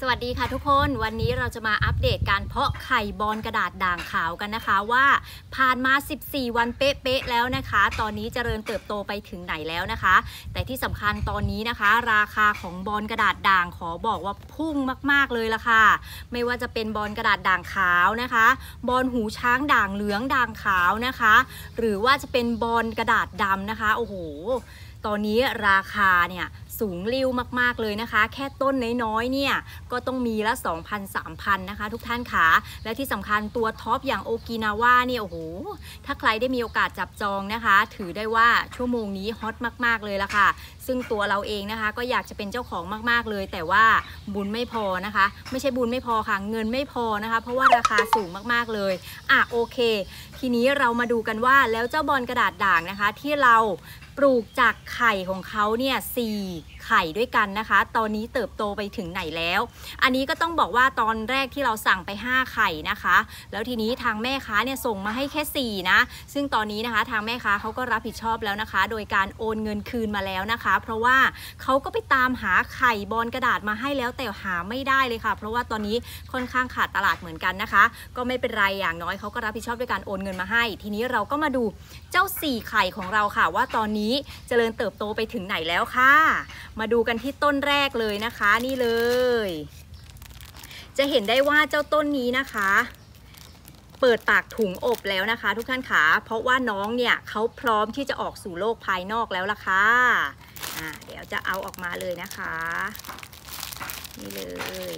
สวัสดีค่ะทุกคนวันนี้เราจะมาอัปเดตการเพาะไข่บอลกระดาษด่างขาวกันนะคะว่าผ่านมา14วันเป๊ะๆแล้วนะคะตอนนี้เจริญเติบโตไปถึงไหนแล้วนะคะแต่ที่สำคัญตอนนี้นะคะราคาของบอลกระดาษด่างขอบอกว่าพุ่งมากๆเลยละค่ะไม่ว่าจะเป็นบอลกระดาษด่างขาวนะคะบอลหูช้างด่างเหลืองด่างขาวนะคะหรือว่าจะเป็นบอลกระดาษดำนะคะโอ้โหตอนนี้ราคาเนี่ยสูงริ้วมากๆเลยนะคะแค่ต้นน้อยๆเนี่ยก็ต้องมีละ 2,000-3,000 นะคะทุกท่านค่ะและที่สำคัญตัวท็อปอย่างโอกินาว่าเนี่ยโอ้โหถ้าใครได้มีโอกาสจับจองนะคะถือได้ว่าชั่วโมงนี้ฮอตมากๆเลยละค่ะซึ่งตัวเราเองนะคะก็อยากจะเป็นเจ้าของมากๆเลยแต่ว่าบุญไม่พอนะคะไม่ใช่บุญไม่พอค่ะเงินไม่พอนะคะเพราะว่าราคาสูงมากๆเลยโอเคทีนี้เรามาดูกันว่าแล้วเจ้าบอลกระดาษด่างนะคะที่เราปลูกจากไข่ของเขาเนี่ย4 ไข่ด้วยกันนะคะตอนนี้เติบโตไปถึงไหนแล้วอันนี้ก็ต้องบอกว่าตอนแรกที่เราสั่งไป5 ไข่นะคะแล้วทีนี้ทางแม่ค้าเนี่ยส่งมาให้แค่4นะซึ่งตอนนี้นะคะทางแม่ค้าเขาก็รับผิดชอบแล้วนะคะโดยการโอนเงินคืนมาแล้วนะคะเพราะว่าเขาก็ไปตามหาไข่บอลกระดาษมาให้แล้วแต่หาไม่ได้เลยค่ะเพราะว่าตอนนี้ค่อนข้างขาดตลาดเหมือนกันนะคะก็ไม่เป็นไรอย่างน้อยเขาก็รับผิดชอบด้วยการโอนเงินมาให้ทีนี้เราก็มาดูเจ้า4 ไข่ของเราค่ะว่าตอนนี้เจริญเติบโตไปถึงไหนแล้วค่ะมาดูกันที่ต้นแรกเลยนะคะนี่เลยจะเห็นได้ว่าเจ้าต้นนี้นะคะเปิดปากถุงอบแล้วนะคะทุกท่านค่ะเพราะว่าน้องเนี่ยเขาพร้อมที่จะออกสู่โลกภายนอกแล้วล่ะค่ะเดี๋ยวจะเอาออกมาเลยนะคะนี่เลย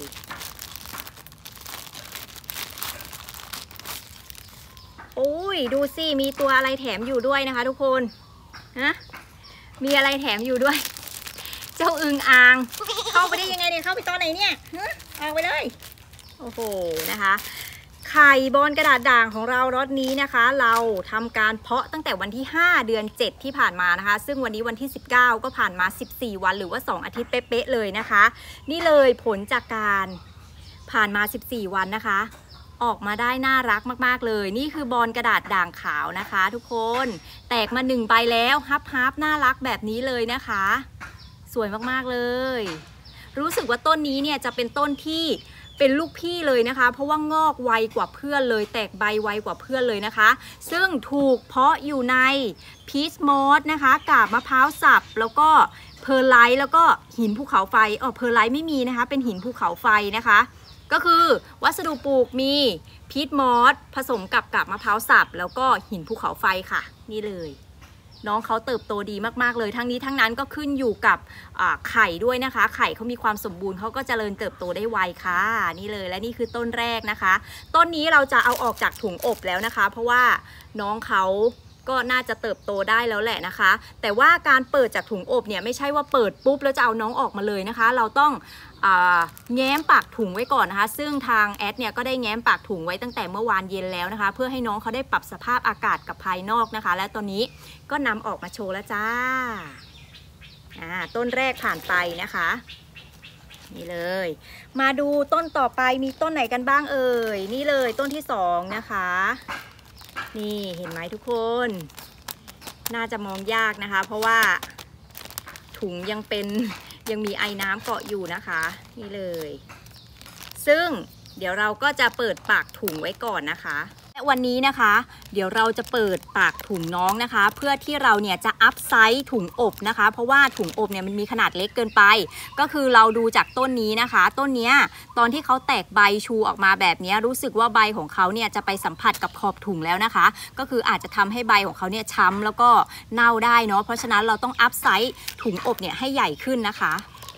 โอ้ยดูสิมีตัวอะไรแถมอยู่ด้วยนะคะทุกคนมีอะไรแถมอยู่ด้วยเจ้าอึ่งอ่างเข้าไปได้ยังไงเนี่ยเข้าไปตอนไหนเนี่ยเอาไปเลยโอ้โหนะคะไข่บอลกระดาษด่างของเราล็อตนี้นะคะเราทำการเพาะตั้งแต่วันที่5 เดือน 7ที่ผ่านมานะคะซึ่งวันนี้วันที่19ก็ผ่านมา14 วันหรือว่า2 อาทิตย์เป๊ะๆเลยนะคะนี่เลยผลจากการผ่านมา14 วันนะคะออกมาได้น่ารักมากๆเลยนี่คือบอลกระดาษด่างขาวนะคะทุกคนแตกมา1 ใบแล้วฮับน่ารักแบบนี้เลยนะคะสวยมากๆเลยรู้สึกว่าต้นนี้เนี่ยจะเป็นต้นที่เป็นลูกพี่เลยนะคะเพราะว่างอกไวกว่าเพื่อนเลยแตกใบไวกว่าเพื่อนเลยนะคะซึ่งถูกเพาะอยู่ในพีชมอสนะคะกาบมะพร้าวสับแล้วก็เพอร์ไลท์แล้วก็หินภูเขาไฟเพอร์ไลท์ไม่มีนะคะเป็นหินภูเขาไฟนะคะก็คือวัสดุปลูกมีพีชมอสผสมกับกาบมะพร้าวสับแล้วก็หินภูเขาไฟค่ะนี่เลยน้องเขาเติบโตดีมากๆเลยทั้งนี้ทั้งนั้นก็ขึ้นอยู่กับไข่ด้วยนะคะไข่เขามีความสมบูรณ์เขาก็เจริญเติบโตได้ไวค่ะนี่เลยและนี่คือต้นแรกนะคะต้นนี้เราจะเอาออกจากถุงอบแล้วนะคะเพราะว่าน้องเขาก็น่าจะเติบโตได้แล้วแหละนะคะแต่ว่าการเปิดจากถุงอบเนี่ยไม่ใช่ว่าเปิดปุ๊บแล้วจะเอาน้องออกมาเลยนะคะเราต้องแง้มปากถุงไว้ก่อนนะคะซึ่งทางแอดเนี่ยก็ได้แง้มปากถุงไว้ตั้งแต่เมื่อวานเย็นแล้วนะคะเพื่อให้น้องเขาได้ปรับสภาพอากาศกับภายนอกนะคะและตอนนี้ก็นำออกมาโชว์แล้วจ้าต้นแรกผ่านไปนะคะนี่เลยมาดูต้นต่อไปมีต้นไหนกันบ้างเอ่ยนี่เลยต้นที่2นะคะนี่เห็นไหมทุกคนน่าจะมองยากนะคะเพราะว่าถุงยังมีไอน้ำเกาะอยู่นะคะนี่เลยซึ่งเดี๋ยวเราก็จะเปิดปากถุงไว้ก่อนนะคะและวันนี้นะคะเดี๋ยวเราจะเปิดปากถุงน้องนะคะเพื่อที่เราเนี่ยจะอัพไซส์ถุงอบนะคะเพราะว่าถุงอบเนี่ยมันมีขนาดเล็กเกินไปก็คือเราดูจากต้นนี้นะคะต้นเนี้ยตอนที่เขาแตกใบชูออกมาแบบนี้รู้สึกว่าใบของเขาเนี่ยจะไปสัมผัสกับขอบถุงแล้วนะคะก็คืออาจจะทำให้ใบของเขาเนี่ยช้ำแล้วก็เน่าได้เนาะเพราะฉะนั้นเราต้องอัพไซส์ถุงอบเนี่ยให้ใหญ่ขึ้นนะคะ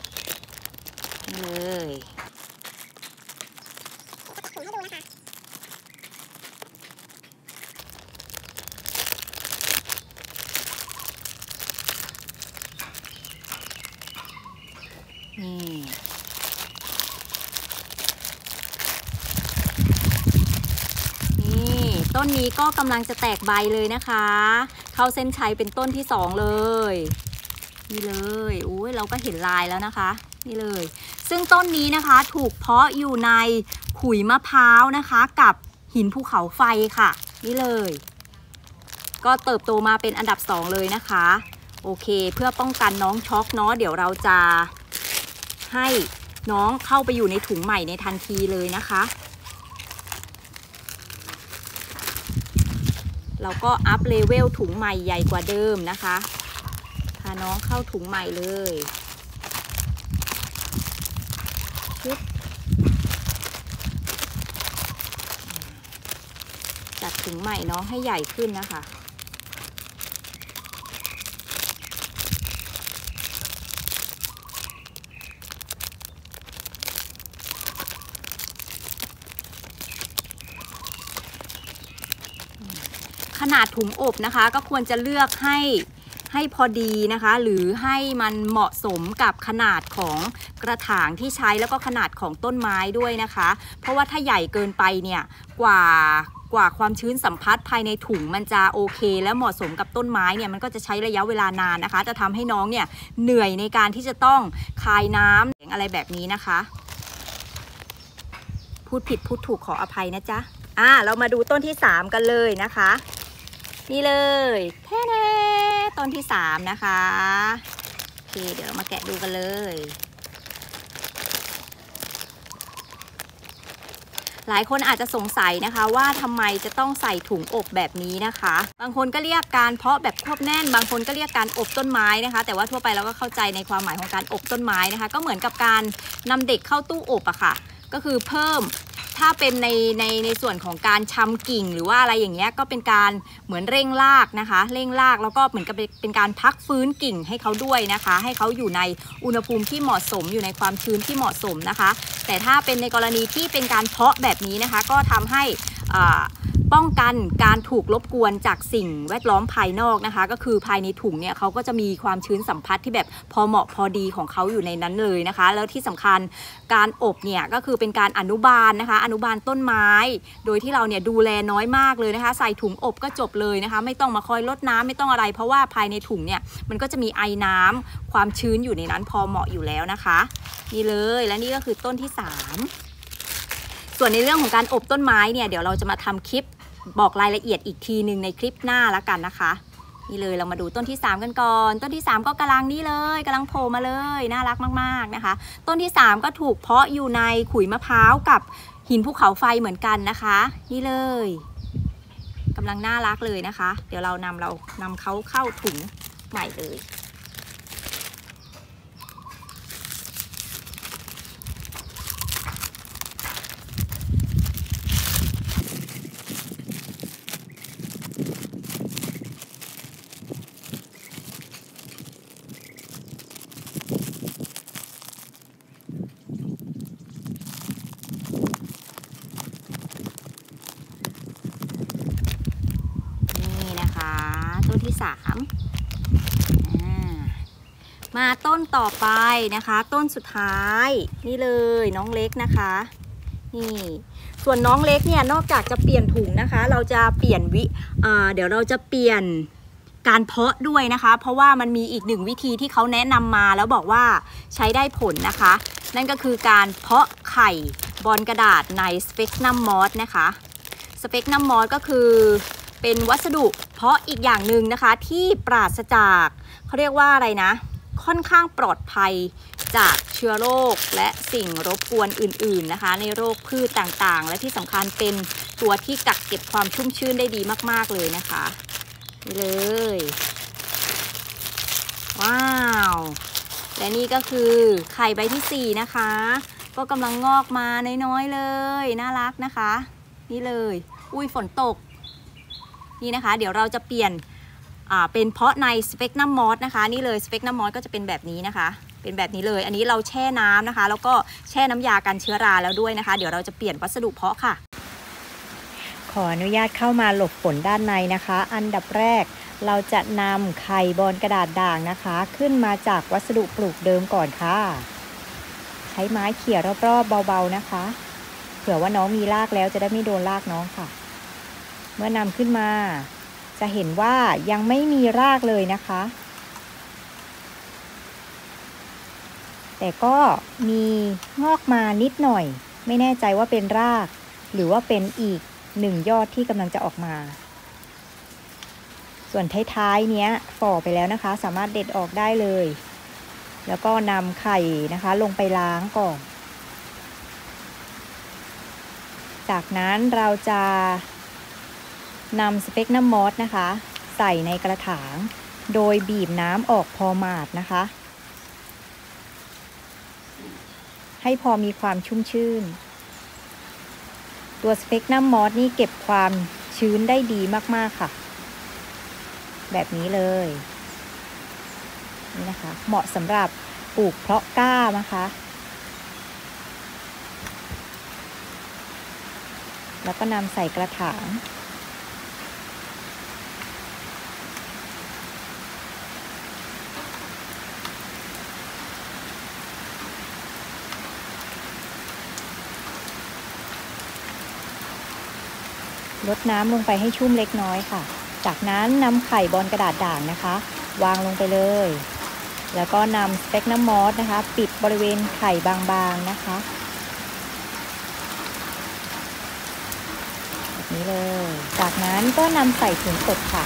เลยนี่ต้นนี้ก็กำลังจะแตกใบเลยนะคะเข้าเส้นชัยเป็นต้นที่2เลยนี่เลยอุ้ยเราก็เห็นลายแล้วนะคะนี่เลยซึ่งต้นนี้นะคะถูกเพาะอยู่ในขุยมะพร้าวนะคะกับหินภูเขาไฟค่ะนี่เลยก็เติบโตมาเป็นอันดับ2เลยนะคะโอเคเพื่อป้องกันน้องช็อกเนาะเดี๋ยวเราจะให้น้องเข้าไปอยู่ในถุงใหม่ในทันทีเลยนะคะเราก็อัพเลเวลถุงใหม่ใหญ่กว่าเดิมนะคะพาน้องเข้าถุงใหม่เลยจัดถุงใหม่น้องให้ใหญ่ขึ้นนะคะขนาดถุงอบนะคะก็ควรจะเลือกให้พอดีนะคะหรือให้มันเหมาะสมกับขนาดของกระถางที่ใช้แล้วก็ขนาดของต้นไม้ด้วยนะคะเพราะว่าถ้าใหญ่เกินไปเนี่ยกว่าความชื้นสัมผัสภายในถุงมันจะโอเคและเหมาะสมกับต้นไม้เนี่ยมันก็จะใช้ระยะเวลานานนะคะจะทำให้น้องเนี่ยเหนื่อยในการที่จะต้องคายน้ำอะไรแบบนี้นะคะพูดผิดพูดถูกขออภัยนะจ๊ะเรามาดูต้นที่3กันเลยนะคะนี่เลยแท้ต้นที่3นะคะโอเคเดี๋ยวมาแกะดูกันเลยหลายคนอาจจะสงสัยนะคะว่าทำไมจะต้องใส่ถุงอบแบบนี้นะคะบางคนก็เรียกการเพาะแบบควบแน่นบางคนก็เรียกการอบต้นไม้นะคะแต่ว่าทั่วไปเราก็เข้าใจในความหมายของการอบต้นไม้นะคะก็เหมือนกับการนำเด็กเข้าตู้อบอะค่ะก็คือเพิ่มถ้าเป็นในส่วนของการชำกิ่งหรือว่าอะไรอย่างเงี้ยก็เป็นการเหมือนเร่งรากนะคะเร่งรากแล้วก็เหมือนกับเป็นการพักฟื้นกิ่งให้เขาด้วยนะคะให้เขาอยู่ในอุณหภูมิที่เหมาะสมอยู่ในความชื้นที่เหมาะสมนะคะแต่ถ้าเป็นในกรณีที่เป็นการเพาะแบบนี้นะคะก็ทำให้ป้องกันการถูกรบกวนจากสิ่งแวดล้อมภายนอกนะคะก็คือภายในถุงเนี่ยเขาก็จะมีความชื้นสัมผัสที่แบบพอเหมาะพอดีของเขาอยู่ในนั้นเลยนะคะแล้วที่สำคัญการอบเนี่ยก็คือเป็นการอนุบาลนะคะอนุบาลต้นไม้โดยที่เราเนี่ยดูแลน้อยมากเลยนะคะใส่ถุงอบก็จบเลยนะคะไม่ต้องมาคอยรดน้ำไม่ต้องอะไรเพราะว่าภายในถุงเนี่ยมันก็จะมีไอน้ำความชื้นอยู่ในนั้นพอเหมาะอยู่แล้วนะคะนี่เลยและนี่ก็คือต้นที่3ส่วนในเรื่องของการอบต้นไม้เนี่ยเดี๋ยวเราจะมาทำคลิปบอกรายละเอียดอีกทีหนึ่งในคลิปหน้าแล้วกันนะคะนี่เลยเรามาดูต้นที่3กันก่อนต้นที่3ก็กำลังนี่เลยกำลังโผล่มาเลยน่ารักมากๆนะคะต้นที่3ก็ถูกเพาะอยู่ในขุยมะพร้าวกับหินภูเขาไฟเหมือนกันนะคะนี่เลยกำลังน่ารักเลยนะคะเดี๋ยวเรานำเขาเข้าถุงใหม่เลยต้นที่3มาต้นต่อไปนะคะต้นสุดท้ายนี่เลยน้องเล็กนะคะนี่ส่วนน้องเล็กเนี่ยนอกจากจะเปลี่ยนถุงนะคะเราจะเปลี่ยนเดี๋ยวเราจะเปลี่ยนการเพาะด้วยนะคะเพราะว่ามันมีอีก1วิธีที่เขาแนะนำมาแล้วบอกว่าใช้ได้ผลนะคะนั่นก็คือการเพาะไข่บอลกระดาษในสเปกนัมมอสนะคะสเปกนัมมอสก็คือเป็นวัสดุเพาะอีกอย่างหนึ่งนะคะที่ปราศจากเขาเรียกว่าอะไรนะค่อนข้างปลอดภัยจากเชื้อโรคและสิ่งรบกวนอื่นๆนะคะในโรคพืชต่างๆและที่สำคัญเป็นตัวที่กักเก็บความชุ่มชื้นได้ดีมากๆเลยนะคะนี่เลยว้าวและนี่ก็คือไข่ใบที่4นะคะก็กำลังงอกมาน้อยๆเลยน่ารักนะคะนี่เลยอุ้ยฝนตกนี่นะคะเดี๋ยวเราจะเปลี่ยนเป็นเพาะในสเปกนัมมอสนะคะนี่เลยสเปกนัมมอสก็จะเป็นแบบนี้นะคะเป็นแบบนี้เลยอันนี้เราแช่น้ำนะคะแล้วก็แช่น้ำยากันเชื้อราแล้วด้วยนะคะเดี๋ยวเราจะเปลี่ยนวัสดุเพาะค่ะขออนุญาตเข้ามาหลบฝนด้านในนะคะอันดับแรกเราจะนำไข่บอลกระดาษด่างนะคะขึ้นมาจากวัสดุปลูกเดิมก่อนค่ะใช้ไม้เขี่ยรอบๆเบาๆนะคะเผื่อว่าน้องมีรากแล้วจะได้ไม่โดนรากน้องค่ะเมื่อนำขึ้นมาจะเห็นว่ายังไม่มีรากเลยนะคะแต่ก็มีงอกมานิดหน่อยไม่แน่ใจว่าเป็นรากหรือว่าเป็นอีก1ยอดที่กำลังจะออกมาส่วนท้ายๆเนี้ยฝ่อไปแล้วนะคะสามารถเด็ดออกได้เลยแล้วก็นำไข่นะคะลงไปล้างก่อนจากนั้นเราจะนำสเปกนัมมอสนะคะใส่ในกระถางโดยบีบน้ำออกพอหมาดนะคะให้พอมีความชุ่มชื่นตัวสเปกนัมมอสนี่เก็บความชื้นได้ดีมากๆค่ะแบบนี้เลยนี่นะคะเหมาะสำหรับปลูกเพาะกล้านะคะแล้วก็นำใส่กระถางลดน้ำลงไปให้ชุ่มเล็กน้อยค่ะจากนั้นนำไข่บอลกระดาษด่างนะคะวางลงไปเลยแล้วก็นำสเปกนัมมอสนะคะปิดบริเวณไข่บางๆนะคะแบบนี้เลยจากนั้นก็นำใส่ถุงอบค่ะ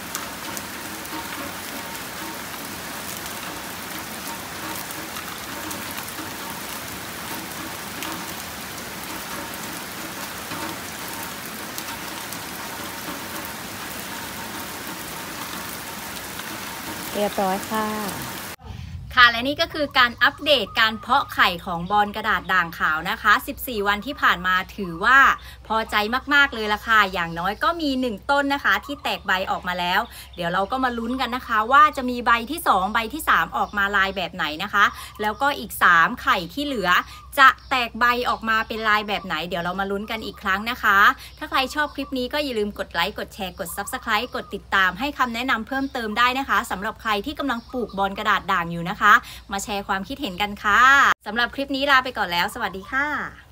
เรียบร้อยค่ะและนี่ก็คือการอัปเดตการเพาะไข่ของบอลกระดาษด่างขาวนะคะ14วันที่ผ่านมาถือว่าพอใจมากๆเลยละค่ะอย่างน้อยก็มี1ต้นนะคะที่แตกใบออกมาแล้วเดี๋ยวเราก็มาลุ้นกันนะคะว่าจะมีใบที่2ใบที่3ออกมาลายแบบไหนนะคะแล้วก็อีก3ไข่ที่เหลือจะแตกใบออกมาเป็นลายแบบไหนเดี๋ยวเรามาลุ้นกันอีกครั้งนะคะถ้าใครชอบคลิปนี้ก็อย่าลืมกดไลค์กดแชร์กด Subscribe กดติดตามให้คำแนะนำเพิ่มเติมได้นะคะสำหรับใครที่กำลังปลูกบอลกระดาษด่างอยู่นะคะมาแชร์ความคิดเห็นกันค่ะสำหรับคลิปนี้ลาไปก่อนแล้วสวัสดีค่ะ